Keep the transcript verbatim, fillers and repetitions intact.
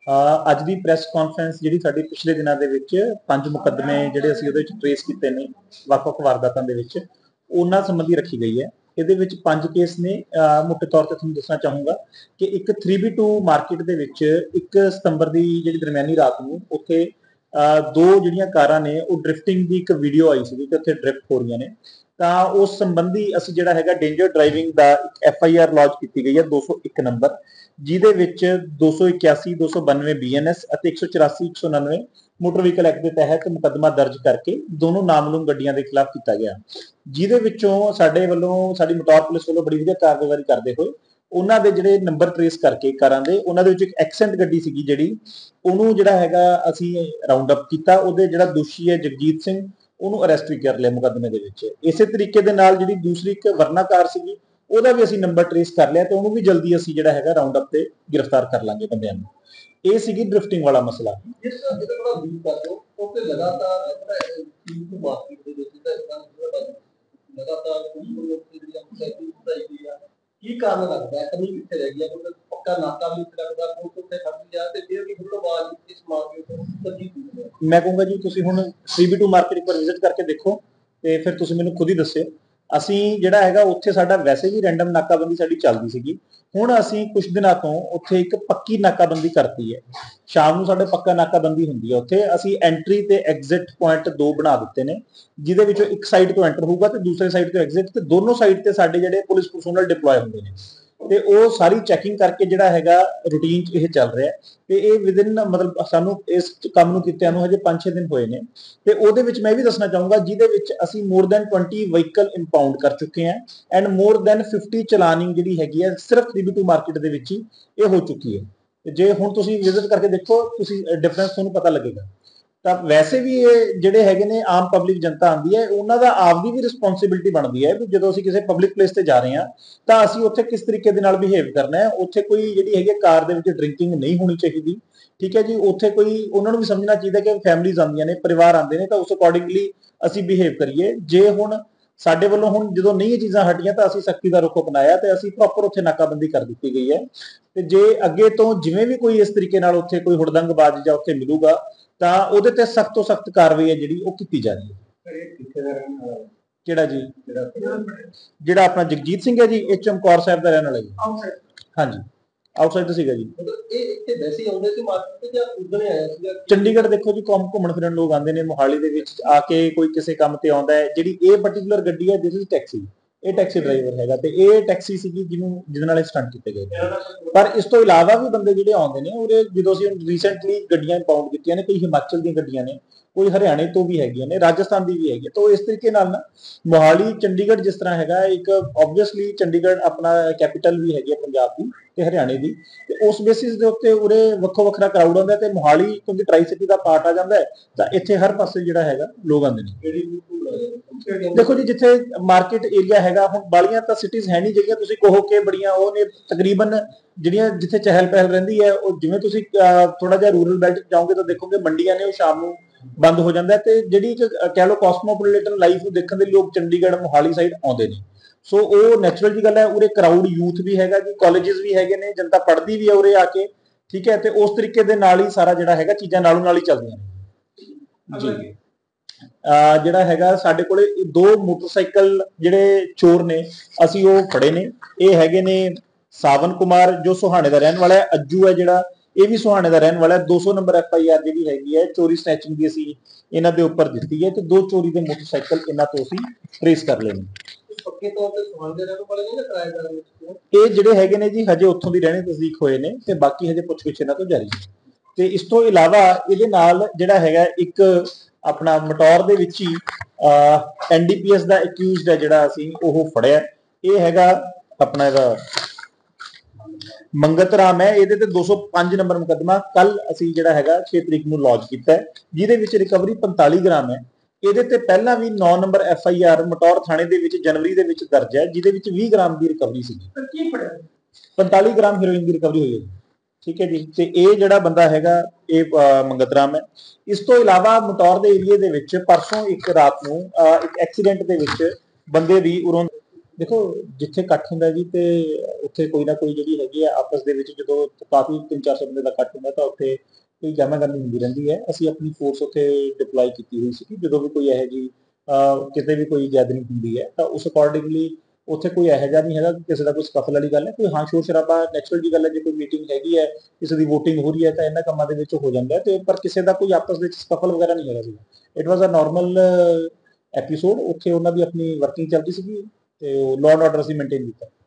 ਅੱਜ ਦੀ press conference ਜਿਹੜੀ ਸਾਡੀ ਪਿਛਲੇ ਦਿਨਾਂ ਦੇ ਵਿੱਚ ਪੰਜ ਮੁਕੱਦਮੇ ਜਿਹੜੇ ਅਸੀਂ ਉਹਦੇ ਵਿੱਚ ਟ੍ਰੇਸ ਕੀਤੇ ਨੇ ਵੱਖ-ਵੱਖ ਵਾਰਦਾਤਾਂ ਦੇ ਵਿੱਚ ਉਹਨਾਂ ਸੰਬੰਧੀ ਰੱਖੀ ਗਈ ਹੈ। ਇਹਦੇ ਵਿੱਚ ਪੰਜ ਕੇਸ ਨੇ। ਮੁੱਖ ਤੌਰ ਤੇ ਤੁਹਾਨੂੰ ਦੱਸਣਾ ਚਾਹੂੰਗਾ ਕਿ ਇੱਕ ਥ੍ਰੀ ਬੀ ਟੂ ਮਾਰਕੀਟ ਦੇ ਵਿੱਚ ਇੱਕ ਸਤੰਬਰ ਦੀ ਜਿਹੜੀ ਦਰਮਿਆਨੀ ਰਾਤ ਨੂੰ ਉੱਥੇ ਦੋ ਜਿਹੜੀਆਂ ਕਾਰਾਂ ਨੇ ਉਹ ਡ੍ਰਿਫਟਿੰਗ ਦੀ ਇੱਕ ਵੀਡੀਓ ਆਈ ਸੀ ਕਿ ਉੱਥੇ ਡ੍ਰਿਫਟ ਹੋ ਰਹੀਆਂ ਨੇ, ਤਾਂ ਉਸ ਸੰਬੰਧੀ ਅਸੀਂ ਜਿਹੜਾ ਹੈਗਾ ਡੇਂਜਰ ਡਰਾਈਵਿੰਗ ਦਾ ਇੱਕ ਐਫ ਆਈ ਆਰ ਲੌਂਚ ਕੀਤੀ ਗਈ ਹੈ ਦੋ ਸੌ ਇੱਕ ਨੰਬਰ, ਜਿਹਦੇ ਵਿੱਚ ਦੋ ਸੌ ਇਕਿਆਸੀ ਦੋ ਸੌ ਬਾਨਵੇਂ ਬੀ ਐਨ ਐਸ ਅਤੇ ਇੱਕ ਸੌ ਚੁਰਾਸੀ ਇੱਕ ਸੌ ਉਨਾਨਵੇਂ ਮੋਟਰ ਵਹੀਕਲ ਐਕਟ ਦੇ ਤਹਿਤ ਮੁਕੱਦਮਾ ਦਰਜ ਕਰਕੇ ਦੋਨੋਂ ਨਾਮਲੂਮ ਗੱਡੀਆਂ ਦੇ ਖਿਲਾਫ ਕੀਤਾ ਗਿਆ, ਜਿਹਦੇ ਵਿੱਚੋਂ ਸਾਡੇ ਵੱਲੋਂ ਸਾਡੀ ਮਟੌਰ ਪੁਲਿਸ ਵੱਲੋਂ ਬੜੀ ਵਧੀਆ ਕਾਰਗੁਜ਼ਾਰੀ ਕਰਦੇ ਹੋਏ ਉਹਨਾਂ ਦੇ ਜਿਹੜੇ ਨੰਬਰ ਟ੍ਰੇਸ ਕਰਕੇ ਕਾਰਾਂ ਦੇ, ਉਹਨਾਂ ਦੇ ਵਿੱਚ ਇੱਕ ਐਕਸੈਂਟ ਗੱਡੀ ਸੀਗੀ ਜਿਹੜੀ ਉਹਨੂੰ ਜਿਹੜਾ ਹੈਗਾ ਅਸੀਂ ਰਾਉਂਡ ਅਪ ਕੀਤਾ। ਉਹਦੇ ਜਿਹੜਾ ਦੋਸ਼ੀ ਹੈ ਜਗਜੀਤ ਸਿੰਘ, ਉਹਨੂੰ ਅਰੈਸਟ ਵੀ ਕਰ ਲਿਆ ਮੁਕੱਦਮੇ ਦੇ ਵਿੱਚ। ਇਸੇ ਤਰੀਕੇ ਦੇ ਨਾਲ ਜਿਹੜੀ ਦੂਸਰੀ ਇੱਕ ਵਰਨਾ ਕਾਰ ਸੀਗੀ ਉਹਦਾ ਵੀ ਅਸੀਂ ਨੰਬਰ ਟ੍ਰੇਸ ਕਰ ਲਿਆ ਤੇ ਉਹਨੂੰ ਵੀ ਜਲਦੀ ਅਸੀਂ ਜਿਹੜਾ ਹੈਗਾ ਰਾਉਂਡ ਅਪ ਤੇ ਗ੍ਰਿਫਤਾਰ ਕਰ ਲਾਂਗੇ ਬੰਦਿਆਂ ਨੂੰ। ਇਹ ਸੀਗੀ ਡ੍ਰਿਫਟਿੰਗ ਵਾਲਾ ਮਸਲਾ। ਜਿਸ ਜਿਹੜਾ ਬੜਾ ਵੀਕ ਕਰ ਦੋ ਉਹ ਤੇ ਲਗਾਤਾਰ ਜਿਹੜਾ ਟੀਮ ਨੂੰ ਮਾਰਕੀਟ ਦੇ ਵਿੱਚ ਦਾ ਲਗਾਤਾਰ ਕੋਈ ਕੋਈ ਜਿਹੜੀ ਸੈਟਿੰਗ ਬਣਾਈ ਗਈ ਆ, ਕੀ ਕਾਰਨ ਲੱਗਦਾ ਹੈ ਕਮੀ ਕਿੱਥੇ ਰਹਿ ਗਈ ਹੈ? ਕਿਉਂਕਿ ਪੱਕਾ ਨਾਕਾ ਵੀ ਲੱਗਦਾ ਕੋਈ ਉੱਥੇ ਖੜ ਗਿਆ ਤੇ ਫਿਰ ਵੀ ਫੁੱਲ ਆਵਾਜ਼ ਇਸ ਮਾਰਕੀਟ ਤੋਂ ਤਰਜੀਹ ਦਿੰਦੇ ਆ। ਮੈਂ ਕਹੂੰਗਾ ਜੀ ਤੁਸੀਂ ਹੁਣ ਥ੍ਰੀ ਬੀ ਟੂ ਮਾਰਕੀਟ ਇੱਕ ਵਾਰ ਵਿਜ਼ਿਟ ਕਰਕੇ ਦੇਖੋ ਤੇ ਫਿਰ ਤੁਸੀਂ ਮੈਨੂੰ ਖੁਦ ਹੀ ਦੱਸਿਓ। ਅਸੀਂ ਜਿਹੜਾ ਹੈਗਾ ਉੱਥੇ ਸਾਡਾ ਵੈਸੇ ਵੀ ਰੈਂਡਮ ਨਾਕਾਬੰਦੀ ਸਾਡੀ ਚੱਲਦੀ ਸੀਗੀ, ਹੁਣ ਅਸੀਂ ਕੁਝ ਦਿਨਾਂ ਤੋਂ ਉੱਥੇ ਇੱਕ ਪੱਕੀ ਨਾਕਾਬੰਦੀ ਕਰਤੀ ਹੈ। ਸ਼ਾਮ ਨੂੰ ਸਾਡੇ ਪੱਕਾ ਨਾਕਾਬੰਦੀ ਹੁੰਦੀ ਹੈ ਉੱਥੇ। ਅਸੀਂ ਐਂਟਰੀ ਤੇ ਐਗਜ਼ਿਟ ਪੁਆਇੰਟ ਦੋ ਬਣਾ ਦਿੱਤੇ ਨੇ, ਜਿਹਦੇ ਵਿੱਚੋਂ ਇੱਕ ਸਾਈਡ ਤੋਂ ਐਂਟਰ ਹੋਊਗਾ ਤੇ ਦੂਸਰੇ ਸਾਈਡ ਤੋਂ ਐਗਜ਼ਿਟ, ਤੇ ਦੋਨੋਂ ਸਾਈਡ ਤੇ ਸਾਡੇ ਜਿਹੜੇ ਪੁਲਿਸ ਪਰਸੋਨਲ ਡਿਪਲੋਏ ਹੁੰਦੇ ਨੇ ਤੇ ਉਹ ਸਾਰੀ ਚੈਕਿੰਗ ਕਰਕੇ ਜਿਹੜਾ ਹੈਗਾ ਰੂਟੀਨ 'ਚ ਇਹ ਚੱਲ ਰਿਹਾ। ਤੇ ਇਹ ਵਿਦਿਨ ਮਤਲਬ ਸਾਨੂੰ ਇਸ ਕੰਮ ਨੂੰ ਕੀਤਿਆਂ ਨੂੰ ਹਜੇ ਪੰਜ ਛੇ ਦਿਨ ਹੋਏ ਨੇ ਤੇ ਉਹਦੇ ਵਿੱਚ ਮੈਂ ਇਹ ਵੀ ਦੱਸਣਾ ਚਾਹੂੰਗਾ ਜਿਹਦੇ ਵਿੱਚ ਅਸੀਂ ਮੋਰ ਦੈਨ ਵੀਹ ਵਹੀਕਲ ਇੰਪਾਊਂਡ ਕਰ ਚੁੱਕੇ ਹਾਂ ਐਂਡ ਮੋਰ ਦੈਨ ਫਿਫਟੀ ਚਲਾਨਿੰਗ ਜਿਹੜੀ ਹੈਗੀ ਹੈ ਸਿਰਫ ਥ੍ਰੀ ਬੀ ਟੂ ਮਾਰਕੀਟ ਦੇ ਵਿੱਚ ਹੀ ਇਹ ਹੋ ਚੁੱਕੀ ਹੈ। ਜੇ ਹੁਣ ਤੁਸੀਂ ਵਿਜ਼ਿਟ ਕਰਕੇ ਦੇਖੋ ਤੁਸੀਂ ਡਿਫਰੈਂਸ ਤੁਹਾਨੂੰ ਪਤਾ ਲੱਗੇਗਾ। ਤਾਂ ਵੈਸੇ ਵੀ ਇਹ ਜਿਹੜੇ ਹੈਗੇ ਨੇ ਆਮ ਪਬਲਿਕ ਜਨਤਾ ਆਉਂਦੀ ਹੈ, ਉਹਨਾਂ ਦਾ ਆਪਦੀ ਵੀ ਰਿਸਪੌਂਸਿਬਿਲਿਟੀ ਬਣਦੀ ਹੈ ਵੀ ਜਦੋਂ ਅਸੀਂ ਕਿਸੇ ਪਬਲਿਕ ਪਲੇਸ ਤੇ ਜਾ ਰਹੇ ਹਾਂ ਤਾਂ ਅਸੀਂ ਉੱਥੇ ਕਿਸ ਤਰੀਕੇ ਦੇ ਨਾਲ ਬਿਹੇਵ ਕਰਨਾ ਹੈ। ਉੱਥੇ ਕੋਈ ਜਿਹੜੀ ਹੈਗੀ ਕਾਰ ਦੇ ਵਿੱਚ ਡਰਿੰਕਿੰਗ ਨਹੀਂ ਹੋਣੀ ਚਾਹੀਦੀ, ਠੀਕ ਹੈ ਜੀ। ਉੱਥੇ ਕੋਈ ਉਹਨਾਂ ਨੂੰ ਵੀ ਸਮਝਣਾ ਚਾਹੀਦਾ ਕਿ ਫੈਮਿਲੀਜ਼ ਆਉਂਦੀਆਂ ਨੇ, ਪਰਿਵਾਰ ਆਉਂਦੇ ਨੇ, ਤਾਂ ਉਸ ਅਕੋਰਡਿੰਗਲੀ ਅਸੀਂ ਬਿਹੇਵ ਕਰੀਏ। ਜੇ ਹੁਣ ਸਾਡੇ ਵੱਲੋਂ ਹੁਣ ਜਦੋਂ ਨਹੀਂ ਇਹ ਚੀਜ਼ਾਂ ਹਟੀਆਂ ਤਾਂ ਅਸੀਂ ਸਖਤੀ ਦਾ ਰੁਖ ਅਪਣਾਇਆ ਤੇ ਅਸੀਂ ਪ੍ਰੋਪਰ ਉੱਥੇ ਨਾਕਾਬੰਦੀ ਕਰ ਦਿੱਤੀ ਗਈ ਹੈ। ਤੇ ਜੇ ਅੱਗੇ ਤੋਂ ਜਿਵੇਂ ਵੀ ਕੋਈ ਇਸ ਤਰੀਕੇ ਨਾਲ ਉੱਥੇ ਕੋਈ ਹੁੜਦੰਗਬਾਜ਼ ਜਾਂ ਉੱਥੇ ਮਿਲੂਗਾ ਤਾਂ ਉਹਦੇ ਤੇ ਸਖਤ ਤੋਂ ਸਖਤ ਕਾਰਵਾਈ ਹੈ ਜਿਹੜੀ ਉਹ ਕੀਤੀ ਜਾ ਰਹੀ ਹੈ। ਕਿਹੜਾ ਜੀ? ਜਿਹੜਾ ਆਪਣਾ ਜਗਜੀਤ ਸਿੰਘ ਹੈ ਜੀ, ਇਹ ਚਮਕੌਰ ਸਾਹਿਬ ਦਾ ਰਹਿਣ ਵਾਲਾ ਜੀ। ਹਾਂਜੀ, ਆਊਟਸਾਈਡਰ ਸੀਗਾ ਜੀ। ਇਹ ਇੱਥੇ ਵੈਸੇ ਹੀ ਆਉਂਦੇ ਸੀ ਮਾਰਕੀਟ ਤੇ ਜਾਂ ਉਧਰੇ ਆਇਆ ਸੀਗਾ? ਚੰਡੀਗੜ੍ਹ ਦੇਖੋ ਜੀ ਘੁੰਮ ਘੁੰਮਣ ਫਿਰਨ ਲੋਕ ਆਉਂਦੇ ਨੇ, ਮੋਹਾਲੀ ਦੇ ਵਿੱਚ ਆ ਕੇ ਕੋਈ ਕਿਸੇ ਕੰਮ ਤੇ ਆਉਂਦਾ ਹੈ। ਜਿਹੜੀ ਇਹ ਪਰਟੀਕੂਲਰ ਗੱਡੀ ਹੈ ਦਿਸ ਇਜ਼ ਟੈਕਸੀ, ਇਹ ਟੈਕਸੀ ਡਰਾਈਵਰ ਹੈਗਾ ਤੇ ਇਹ ਟੈਕਸੀ ਸੀਗੀ ਜਿਹਨੂੰ ਜਿਹਦੇ ਨਾਲ ਸਟੰਟ ਕੀਤੇ ਗਏ। ਪਰ ਇਸ ਤੋਂ ਇਲਾਵਾ ਵੀ ਬੰਦੇ ਜਿਹੜੇ ਆਉਂਦੇ ਨੇ ਉਹਦੇ ਜਦੋਂ ਅਸੀਂ ਰੀਸੈਂਟਲੀ ਗੱਡੀਆਂ ਇੰਪਾਊਂਡ ਕੀਤੀਆਂ ਨੇ, ਕਈ ਹਿਮਾਚਲ ਦੀਆਂ ਗੱਡੀਆਂ ਨੇ, ਕੋਈ ਹਰਿਆਣੇ ਤੋਂ ਵੀ ਹੈਗੀਆਂ ਨੇ, ਰਾਜਸਥਾਨ ਦੀ ਵੀ ਹੈਗੀ। ਤਾਂ ਇਸ ਤਰੀਕੇ ਨਾਲ ਨਾ ਮੋਹਾਲੀ ਚੰਡੀਗੜ੍ਹ ਜਿਸ ਤਰ੍ਹਾਂ ਹੈਗਾ ਇੱਕ ਓਬਵੀਅਸਲੀ ਚੰਡੀਗੜ੍ਹ ਆਪਣਾ ਕੈਪੀਟਲ ਵੀ ਹੈਗੀ ਹੈ ਪੰਜਾਬ ਦੀ ਤੇ ਹਰਿਆਣੇ ਦੀ, ਤੇ ਉਸ ਬੇਸਿਸ ਦੇ ਉੱਤੇ ਉਰੇ ਵੱਖੋ ਵੱਖਰਾ ਕਰਾਊਡ ਆਉਂਦਾ ਤੇ ਮੋਹਾਲੀ ਕਿਉਂਕਿ ਟਰਾਈ ਸਿਟੀ ਦਾ ਪਾਰਟ ਆ ਜਾਂਦਾ ਹੈ ਤਾਂ ਇੱਥੇ ਹਰ ਪਾਸੇ ਜਿਹੜਾ ਹੈਗਾ ਲੋਕ ਆਉਂਦੇ ਨੇ। ਦੇਖੋ ਜੀ ਜਿੱਥੇ ਮਾਰਕੀਟ ਏਰੀਆ ਹੈਗਾ, ਹੁਣ ਬਾਲੀਆਂ ਤਾਂ ਸਿਟੀਜ਼ ਹੈ ਨਹੀਂ ਜਿਹੜੀਆਂ ਤੁਸੀਂ ਕਹੋ ਕਿ ਬੜੀਆਂ ਉਹ ਨੇ, ਤਕਰੀਬਨ ਜਿਹੜੀਆਂ ਜਿੱਥੇ ਚਹਿਲ ਪਹਿਲ ਰਹਿੰਦੀ ਹੈ ਉਹ ਜਿਵੇਂ ਤੁਸੀਂ ਥੋੜਾ ਜਿਹਾ ਰੂਰਲ ਬੈਲਟ ਜਾਓਗੇ ਤਾਂ ਦੇਖੋਗੇ ਮੰਡੀਆਂ ਨੇ ਉਹ ਸ਼ਾਮ ਨੂੰ ਬੰਦ ਹੋ ਜਾਂਦਾ ਤੇ ਜਿਹੜੀ ਕਹਿ ਲਓ ਕਾਸਮੋਪੋਲੀਟਨ ਲਾਈਫ ਨੂੰ ਦੇਖਣ ਦੇ ਲੋਕ ਚੰਡੀਗੜ੍ਹ ਮੋਹਾਲੀ ਸਾਈਡ ਆਉਂਦੇ ਨੇ। ਸੋ ਉਹ ਨੈਚੁਰਲ ਜੀ ਗੱਲ ਹੈ। ਉਰੇ ਕਰਾਊਡ ਯੂਥ ਵੀ ਹੈਗਾ ਜੀ, ਕਾਲਜਿਸ ਵੀ ਹੈਗੇ ਨੇ, ਜਨਤਾ ਪੜ੍ਹਦੀ ਵੀ ਹੈ ਉਰੇ ਆ ਕੇ, ਠੀਕ ਹੈ। ਤੇ ਉਸ ਤਰੀਕੇ ਦੇ ਨਾਲ ਹੀ ਸਾਰਾ ਜਿਹੜਾ ਹੈਗਾ ਚੀਜ਼ਾਂ ਨਾਲੋਂ ਨਾਲ ਹੀ ਚੱਲਦੀਆਂ ਨੇ ਜੀ। ਆ ਜਿਹੜਾ ਹੈਗਾ ਸਾਡੇ ਕੋਲੇ ਦੋ ਮੋਟਰਸਾਈਕਲ ਜਿਹੜੇ ਚੋਰ ਨੇ ਅਸੀਂ ਉਹ ਫੜੇ ਨੇ। ਇਹ ਹੈਗੇ ਨੇ ਸਾਵਨ ਕੁਮਾਰ ਜੋ ਸੁਹਾਣੇ ਦਾ ਰਹਿਣ ਵਾਲਾ ਹੈ, ਅੱਜੂ ਹੈ ਜਿਹੜਾ ਇਹ ਵੀ ਸੁਹਾਣੇ ਦਾ ਰਹਿਣ ਵਾਲਾ ਹੈ। ਦੋ ਸੌ ਨੰਬਰ ਐਫ ਆਈ ਆਰ ਜਿਹੜੀ ਹੈਗੀ ਹੈ ਚੋਰੀ ਸਨੈਚਿੰਗ ਦੀ ਅਸੀਂ ਇਹਨਾਂ ਦੇ ਉੱਪਰ ਦਿੱਤੀ ਹੈ ਤੇ ਦੋ ਚੋਰੀ ਦੇ ਮੋਟਰਸਾਈਕਲ ਇਹਨਾਂ ਤੋਂ ਅਸੀਂ ਟ੍ਰੇਸ ਕਰ ਲਏ ਨੇ। ਪੱਕੇ ਤੌਰ ਤੇ ਸੁਹਾਣੇ ਦੇ ਰਹਿਣ ਵਾਲੇ ਨੇ ਜਾਂ ਕਿਰਾਏਦਾਰ ਨੇ? ਇਹ ਜਿਹੜੇ ਹੈਗੇ ਨੇ ਜੀ ਹਜੇ ਉੱਥੋਂ ਦੀ ਰਹਿਣੇ ਤਸਦੀਕ ਹੋਏ ਨੇ ਤੇ ਬਾਕੀ ਹਜੇ ਪੁੱਛਗਿੱਛ ਇਹਨਾਂ ਤੋਂ ਜਾਰੀ ਹੈ। ਤੇ ਇਸ ਤੋਂ ਇਲਾਵਾ ਇਹਦੇ ਨਾਲ ਜਿਹੜਾ ਹੈਗਾ ਇੱਕ ਆਪਣਾ ਮਟੌਰ ਦੇ ਵਿੱਚ ਹੀ ਐਨ ਡੀ ਪੀ ਐਸ ਦਾ ਅਕਿਊਜ਼ਡ ਹੈ ਜਿਹੜਾ ਅਸੀਂ ਉਹ ਫੜਿਆ। ਇਹ ਹੈਗਾ ਆਪਣਾ ਇਹਦਾ ਮੰਗਤ ਰਾਮ ਹੈ, ਇਹਦੇ ਤੇ ਦੋ ਸੌ ਪੰਜ ਨੰਬਰ ਮੁਕੱਦਮਾ ਕੱਲ ਅਸੀਂ ਜਿਹੜਾ ਹੈਗਾ ਛੇ ਤਰੀਕ ਨੂੰ ਲੌਂਚ ਕੀਤਾ ਹੈ, ਜਿਹਦੇ ਵਿੱਚ ਰਿਕਵਰੀ ਪੰਤਾਲੀ ਗ੍ਰਾਮ ਹੈ। ਇਹਦੇ ਤੇ ਪਹਿਲਾਂ ਵੀ ਨੌ number F I R Mataur ਥਾਣੇ ਦੇ ਵਿੱਚ ਜਨਵਰੀ ਦੇ ਵਿੱਚ ਦਰਜ ਹੈ, ਜਿਹਦੇ ਵਿੱਚ ਵੀਹ ਗ੍ਰਾਮ ਦੀ ਰਿਕਵਰੀ ਸੀਗੀ। ਪੰਤਾਲੀ ਗ੍ਰਾਮ ਹੈਰੋਇਨ ਦੀ ਰਿਕਵਰੀ ਹੋਈ ਹੈ, ਠੀਕ ਹੈ ਜੀ। ਤੇ ਇਹ ਜਿਹੜਾ ਬੰਦਾ ਹੈਗਾ ਇਹ ਮੰਗਤ ਰਾਮ ਹੈ। ਇਸ ਤੋਂ ਇਲਾਵਾ ਮਟੌਰ ਦੇ ਏਰੀਏ ਦੇ ਵਿੱਚ ਪਰਸੋਂ ਇੱਕ ਰਾਤ ਨੂੰ ਇੱਕ ਐਕਸੀਡੈਂਟ ਦੇ ਵਿੱਚ ਬੰਦੇ ਦੀ ਉਰੋਂ ਦੇਖੋ ਜਿੱਥੇ ਇਕੱਠ ਹੁੰਦਾ ਜੀ ਤੇ ਉੱਥੇ ਕੋਈ ਨਾ ਕੋਈ ਜਿਹੜੀ ਹੈਗੀ ਆ ਆਪਸ ਦੇ ਵਿੱਚ ਜਦੋਂ ਕਾਫੀ ਤਿੰਨ ਚਾਰ ਸੌ ਬੰਦੇ ਦਾ ਇਕੱਠ ਹੁੰਦਾ ਤਾਂ ਉੱਥੇ ਕੋਈ ਗਹਿਮਾਗਰਮੀ ਹੁੰਦੀ ਰਹਿੰਦੀ ਹੈ। ਅਸੀਂ ਆਪਣੀ ਫੋਰਸ ਉੱਥੇ ਡਿਪਲੋਏ ਕੀਤੀ ਹੋਈ ਸੀ ਜਦੋਂ ਵੀ ਕੋਈ ਇਹੋ ਜਿਹੀ ਅਹ, ਕਿਤੇ ਵੀ ਕੋਈ ਗੈਦਰਿੰਗ ਹੁੰਦੀ ਹੈ ਤਾਂ ਉਸ ਅਕੋਰਡਿੰਗਲੀ ਉੱਥੇ ਕੋਈ ਇਹੋ ਜਿਹਾ ਨਹੀਂ ਹੈਗਾ ਕਿ ਕਿਸੇ ਦਾ ਕੋਈ ਸਕਫਲ ਵਾਲੀ ਗੱਲ ਹੈ। ਕੋਈ ਹਾਂ ਸ਼ੋਰ ਸ਼ਰਾਬਾ ਨੈਚੁਰਲ ਜੀ ਗੱਲ ਹੈ, ਜੇ ਕੋਈ ਮੀਟਿੰਗ ਹੈਗੀ ਹੈ, ਕਿਸੇ ਦੀ ਵੋਟਿੰਗ ਹੋ ਰਹੀ ਹੈ ਤਾਂ ਇਹਨਾਂ ਕੰਮਾਂ ਦੇ ਵਿੱਚ ਹੋ ਜਾਂਦਾ ਹੈ, ਤੇ ਪਰ ਕਿਸੇ ਦਾ ਕੋਈ ਆਪਸ ਵਿੱਚ ਸਕਫਲ ਵਗੈਰਾ ਨਹੀਂ ਹੈਗਾ ਸੀ। It was a normal episode. ਉੱਥੇ ਉਹਨਾਂ ਦੀ ਆਪਣੀ ਵਰਕਿੰਗ ਚੱਲਦੀ ਸੀਗੀ ਤੇ ਲਾਅ ਐਂਡ ਆਰਡਰ ਅਸੀਂ ਮੇਨਟੇਨ ਕੀਤਾ।